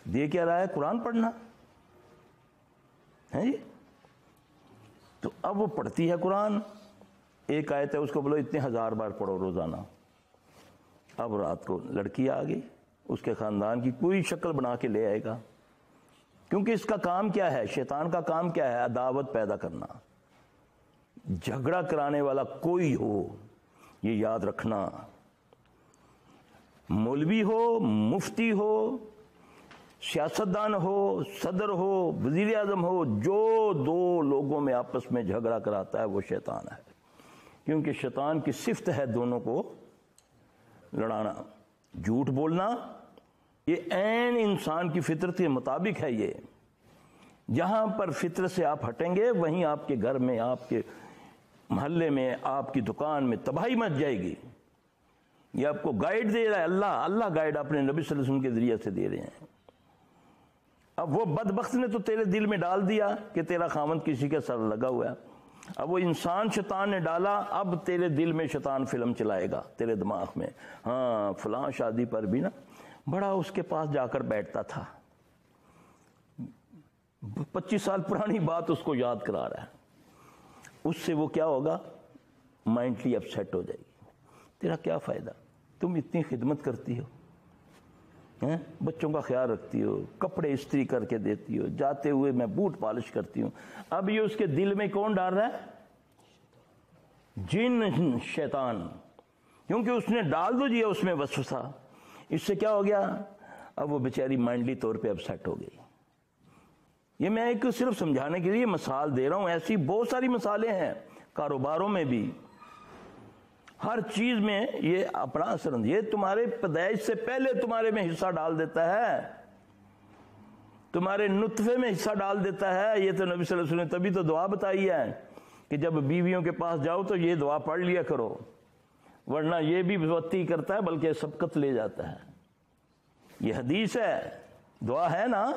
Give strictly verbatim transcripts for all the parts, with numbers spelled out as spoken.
دے کیا رہا ہے؟ قرآن پڑھنا ہے جی. تو اب وہ پڑھتی ہے قرآن، ایک آیت ہے اس کو بولو اتنے ہزار بار پڑھو روزانہ. اب رات کو لڑکی آ گئی، اس کے خاندان کی پوری شکل بنا کے لے آئے گا، کیونکہ اس کا کام کیا ہے؟ شیطان کا کام کیا ہے؟ عداوت پیدا کرنا. جھگڑا کرانے والا کوئی ہو، یہ یاد رکھنا، مولوی ہو، مفتی ہو، سیاستدان ہو، صدر ہو، وزیر اعظم ہو، جو دو لوگوں میں آپس میں جھگڑا کراتا ہے وہ شیطان ہے. کیونکہ شیطان کی صفت ہے دونوں کو لڑانا. جھوٹ بولنا یہ عین انسان کی فطرت کے مطابق ہے. یہ جہاں پر فطرت سے آپ ہٹیں گے وہیں آپ کے گھر میں، آپ کے محلے میں، آپ کی دکان میں تباہی مچ جائے گی. یہ آپ کو گائیڈ دے رہا ہے اللہ اللہ گائیڈ اپنے نبی صلی اللہ علیہ وسلم کے ذریعے سے دے رہے ہیں. اب وہ بدبخت نے تو تیرے دل میں ڈال دیا کہ تیرا خاوند کسی کے سر لگا ہوا ہے. اب وہ انسان شیطان نے ڈالا، اب تیرے دل میں شیطان فلم چلائے گا تیرے دماغ میں. ہاں فلاں شادی پر بھی نا بڑا اس کے پاس جا کر بیٹھتا تھا، پچیس سال پرانی بات اس کو یاد کرا رہا ہے. اس سے وہ کیا ہوگا؟ مائنڈلی اپسیٹ ہو جائے گی. تیرا کیا فائدہ؟ تم اتنی خدمت کرتی ہو، بچوں کا خیال رکھتی ہو، کپڑے استری کر کے دیتی ہو، جاتے ہوئے میں بوٹ پالش کرتی ہوں. اب یہ اس کے دل میں کون ڈال رہا ہے؟ جن، شیطان. کیونکہ اس نے ڈال دو جی اس میں وسوسہ. اس سے کیا ہو گیا؟ اب وہ بیچاری مائنڈلی طور پہ اپسیٹ ہو گئی. یہ میں ایک صرف سمجھانے کے لیے مثال دے رہا ہوں، ایسی بہت ساری مثالیں ہیں کاروباروں میں بھی، ہر چیز میں یہ اپنا اثر. یہ تمہارے پیدائش سے پہلے تمہارے میں حصہ ڈال دیتا ہے، تمہارے نطفے میں حصہ ڈال دیتا ہے. یہ تو نبی صلی اللہ علیہ وسلم نے تبھی تو دعا بتائی ہے کہ جب بیویوں کے پاس جاؤ تو یہ دعا پڑھ لیا کرو، ورنہ یہ بھی بتی کرتا ہے بلکہ سبقت لے جاتا ہے. یہ حدیث ہے، دعا ہے نا.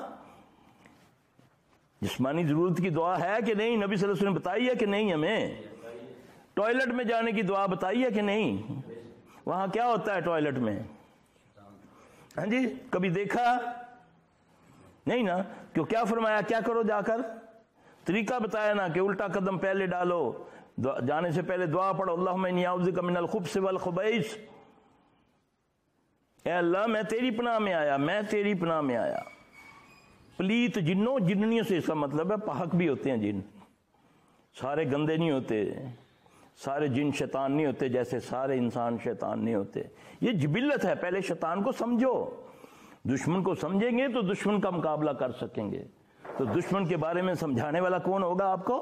جسمانی ضرورت کی دعا ہے کہ نہیں؟ نبی صلی اللہ علیہ وسلم نے بتائی ہے کہ نہیں؟ ہمیں ٹوائلٹ میں جانے کی دعا بتائی ہے کہ نہیں؟ وہاں کیا ہوتا ہے ٹوائلٹ میں؟ ہاں جی کبھی دیکھا نہیں نا؟ کیوں کیا فرمایا؟ کیا کرو جا کر؟ طریقہ بتایا نا کہ الٹا قدم پہلے ڈالو، جانے سے پہلے دعا پڑھو، اللہم انی اعوذ بک من الخبث والخبائث. اے اللہ میں تیری پناہ میں آیا، میں تیری پناہ میں آیا پلیت جنوں، جننیوں سے اس کا مطلب ہے پاک بھی ہوتے ہیں جن، سارے گندے نہیں ہوتے، سارے جن شیطان نہیں ہوتے، جیسے سارے انسان شیطان نہیں ہوتے. یہ جبلت ہے. پہلے شیطان کو سمجھو، دشمن کو سمجھیں گے تو دشمن کا مقابلہ کر سکیں گے. تو دشمن کے بارے میں سمجھانے والا کون ہوگا آپ کو؟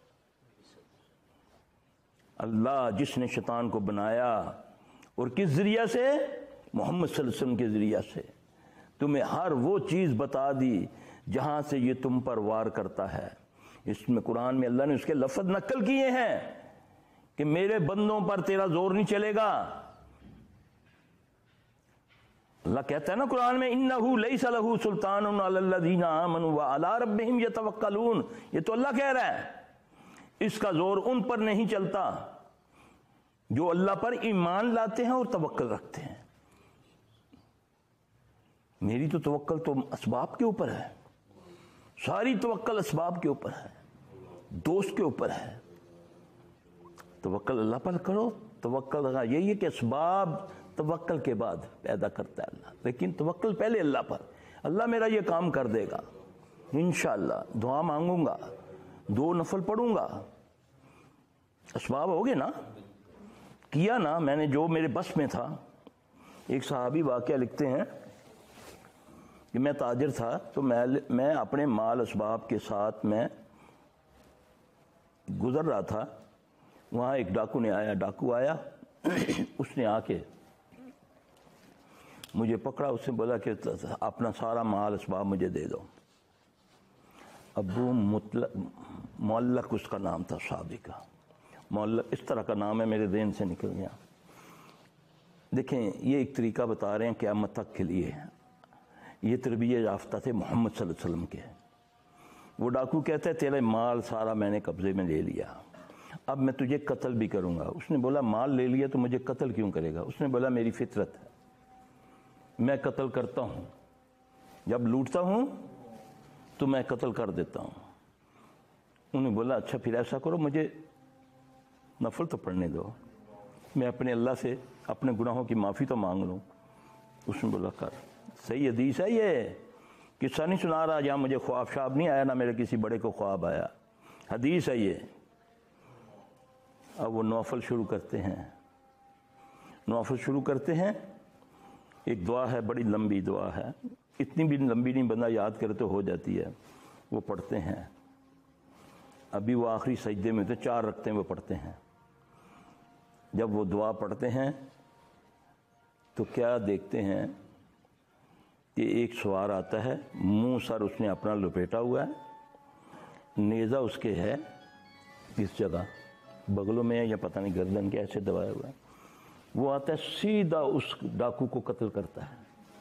اللہ، جس نے شیطان کو بنایا. اور کس ذریعہ سے؟ محمد صلی اللہ علیہ وسلم کے ذریعہ سے. تمہیں ہر وہ چیز بتا دی جہاں سے یہ تم پر وار کرتا ہے. اس میں قرآن میں اللہ نے اس کے لفظ نقل کیے ہیں کہ میرے بندوں پر تیرا زور نہیں چلے گا. اللہ کہتا ہے نا قرآن میں انہو لیس لہ سلطان علی الذین آمنوا وعلی ربہم یتوکلون. یہ تو اللہ کہہ رہا ہے اس کا زور ان پر نہیں چلتا جو اللہ پر ایمان لاتے ہیں اور توکل رکھتے ہیں. میری تو توکل تو اسباب کے اوپر ہے، ساری توکل اسباب کے اوپر ہے، دوست کے اوپر ہے. توکل اللہ پر کرو. توکل یہی ہے کہ اسباب توکل کے بعد پیدا کرتا ہے اللہ، لیکن توکل پہلے اللہ پر. اللہ میرا یہ کام کر دے گا انشاءاللہ. دعا مانگوں گا، دو نفل پڑھوں گا، اسباب ہو گئے نا، کیا نا میں نے جو میرے بس میں تھا. ایک صحابی واقعہ لکھتے ہیں کہ میں تاجر تھا تو میں میں اپنے مال اسباب کے ساتھ میں گزر رہا تھا. وہاں ایک ڈاکو نے آیا ڈاکو آیا اس نے آ کے مجھے پکڑا. اس نے بولا کہ اپنا سارا مال اسباب مجھے دے دو. ابو مطلق معلق اس کا نام تھا، صحابی کا. معلق اس طرح کا نام ہے، میرے ذہن سے نکل گیا. دیکھیں یہ ایک طریقہ بتا رہے ہیں قیامت تک کے لیے. یہ تربیت یافتہ تھے محمد صلی اللہ علیہ وسلم کے. وہ ڈاکو کہتا ہے تیرا مال سارا میں نے قبضے میں لے لیا، اب میں تجھے قتل بھی کروں گا. اس نے بولا مال لے لیا تو مجھے قتل کیوں کرے گا؟ اس نے بولا میری فطرت ہے، میں قتل کرتا ہوں. جب لوٹتا ہوں تو میں قتل کر دیتا ہوں۔ انہوں نے بولا اچھا پھر ایسا کرو، مجھے نفل تو پڑھنے دو، میں اپنے اللہ سے اپنے گناہوں کی معافی تو مانگ لوں۔ اس نے بولا کر۔ صحیح حدیث ہے، یہ قصہ نہیں سنا رہا جہاں مجھے خواب شاب نہیں آیا، نہ میرے کسی بڑے کو خواب آیا، حدیث ہے یہ۔ اب وہ نوافل شروع کرتے ہیں، نوافل شروع کرتے ہیں۔ ایک دعا ہے، بڑی لمبی دعا ہے، اتنی بھی لمبی نہیں، بندہ یاد کرے تو ہو جاتی ہے۔ وہ پڑھتے ہیں، ابھی وہ آخری سجدے میں تو چار رکعتیں وہ پڑھتے ہیں۔ جب وہ دعا پڑھتے ہیں تو کیا دیکھتے ہیں کہ ایک سوار آتا ہے، منہ سر اس نے اپنا لپیٹا ہوا ہے، نیزہ اس کے ہے اس جگہ بغلوں میں ہے یا پتہ نہیں گردن کے ایسے دبایا ہوا ہے۔ وہ آتا ہے سیدھا اس ڈاکو کو قتل کرتا ہے۔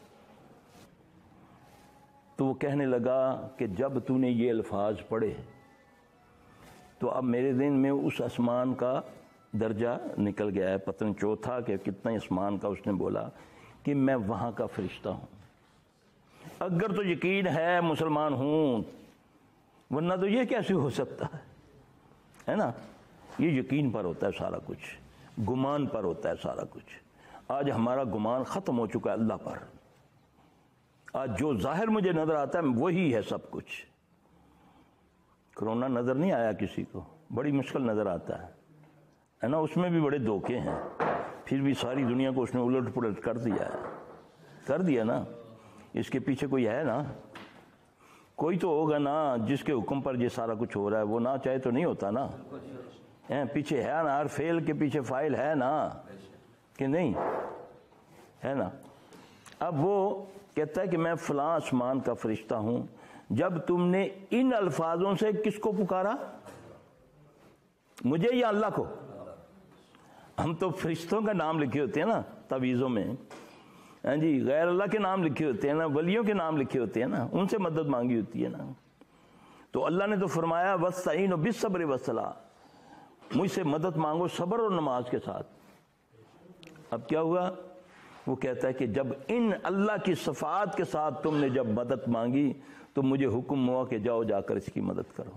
تو وہ کہنے لگا کہ جب تو نے یہ الفاظ پڑھے تو اب میرے ذہن میں اس آسمان کا درجہ نکل گیا ہے، پتہ نہیں چوتھا کہ کتنا آسمان کا، اس نے بولا کہ میں وہاں کا فرشتہ ہوں۔ اگر تو یقین ہے مسلمان ہوں، ورنہ تو یہ کیسے ہو سکتا ہے، ہے نا؟ یہ یقین پر ہوتا ہے سارا کچھ، گمان پر ہوتا ہے سارا کچھ۔ آج ہمارا گمان ختم ہو چکا ہے اللہ پر۔ آج جو ظاہر مجھے نظر آتا ہے وہی ہے سب کچھ۔ کرونا نظر نہیں آیا کسی کو، بڑی مشکل نظر آتا ہے ہے نا؟ اس میں بھی بڑے دھوکے ہیں، پھر بھی ساری دنیا کو اس نے الٹ پلٹ کر دیا ہے، کر دیا نا۔ اس کے پیچھے کوئی ہے نا، کوئی تو ہوگا نا جس کے حکم پر یہ سارا کچھ ہو رہا ہے، وہ نہ چاہے تو نہیں ہوتا نا، پیچھے ہے نا، ہر فعل کے پیچھے فاعل ہے نا، کہ نہیں ہے نا؟ اب وہ کہتا ہے کہ میں فلاں آسمان کا فرشتہ ہوں۔ جب تم نے ان الفاظوں سے کس کو پکارا، مجھے یا اللہ کو؟ ہم تو فرشتوں کا نام لکھے ہوتے ہیں نا تعویذوں میں، ہاں جی، غیر اللہ کے نام لکھے ہوتے ہیں نا، ولیوں کے نام لکھے ہوتے ہیں نا، ان سے مدد مانگی ہوتی ہے نا۔ تو اللہ نے تو فرمایا وَاسْتَعِینُوا بِالصَّبْرِ وَالصَّلَاةِ، مجھ سے مدد مانگو صبر اور نماز کے ساتھ۔ اب کیا ہوا؟ وہ کہتا ہے کہ جب ان اللہ کی صفات کے ساتھ تم نے جب مدد مانگی تو مجھے حکم ہوا کہ جاؤ جا کر اس کی مدد کرو۔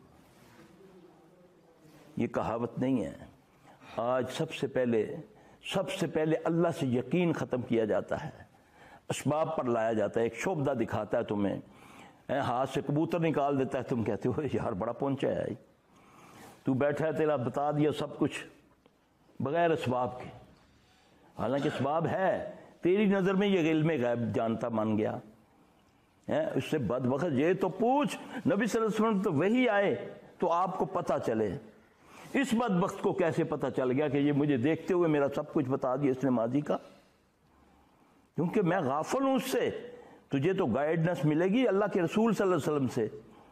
یہ کہاوت نہیں ہے۔ آج سب سے پہلے سب سے پہلے اللہ سے یقین ختم کیا جاتا ہے، اسباب پر لایا جاتا ہے۔ ایک شعبدہ دکھاتا ہے تمہیں، ہاتھ سے کبوتر نکال دیتا ہے، تم کہتے ہو یار بڑا پہنچا ہے، تو بیٹھا ہے، تیرا بتا دیا سب کچھ بغیر اسباب کے، حالانکہ اسباب ہے، تیری نظر میں یہ علم غیب جانتا مان گیا۔ اس سے بدبخت یہ تو پوچھ، نبی صلی اللہ علیہ وسلم تو وہی آئے تو آپ کو پتہ چلے، اس بدبخت کو کیسے پتہ چل گیا کہ یہ مجھے دیکھتے ہوئے میرا سب کچھ بتا دیا اس نے ماضی کا؟ کیونکہ میں غافل ہوں اس سے۔ تجھے تو گائیڈنس ملے گی اللہ کے رسول صلی اللہ علیہ وسلم سے۔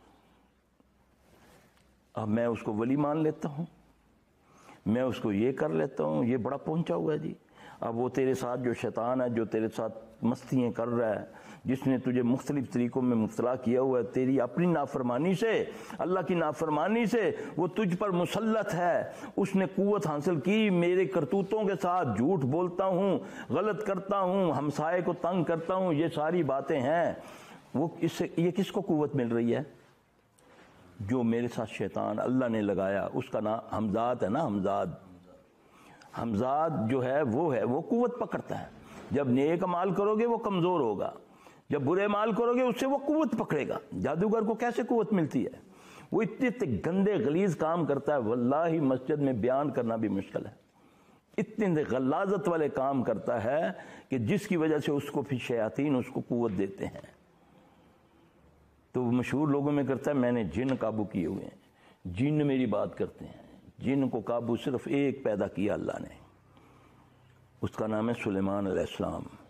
اب میں اس کو ولی مان لیتا ہوں، میں اس کو یہ کر لیتا ہوں، یہ بڑا پہنچا ہوا ہے جی۔ اب وہ تیرے ساتھ جو شیطان ہے، جو تیرے ساتھ مستیاں کر رہا ہے، جس نے تجھے مختلف طریقوں میں مبتلا کیا ہوا ہے، تیری اپنی نافرمانی سے، اللہ کی نافرمانی سے وہ تجھ پر مسلط ہے، اس نے قوت حاصل کی میرے کرتوتوں کے ساتھ، جھوٹ بولتا ہوں، غلط کرتا ہوں، ہمسائے کو تنگ کرتا ہوں، یہ ساری باتیں ہیں۔ وہ اس سے یہ کس کو قوت مل رہی ہے؟ جو میرے ساتھ شیطان اللہ نے لگایا، اس کا نام حمزاد ہے نا، حمزاد حمزاد جو ہے وہ ہے، وہ قوت پکڑتا ہے۔ جب نیک عمال کرو گے وہ کمزور ہوگا، جب برے مال کرو گے اس سے وہ قوت پکڑے گا۔ جادوگر کو کیسے قوت ملتی ہے؟ وہ اتنے اتنے گندے غلیظ کام کرتا ہے، واللہ مسجد میں بیان کرنا بھی مشکل ہے، اتنے غلاظت والے کام کرتا ہے کہ جس کی وجہ سے اس کو پھر شیاطین اس کو قوت دیتے ہیں۔ تو وہ مشہور لوگوں میں کرتا ہے میں نے جن قابو کیے ہوئے ہیں، جن میری بات کرتے ہیں۔ جن کو قابو صرف ایک پیدا کیا اللہ نے، اس کا نام ہے سلیمان علیہ السلام۔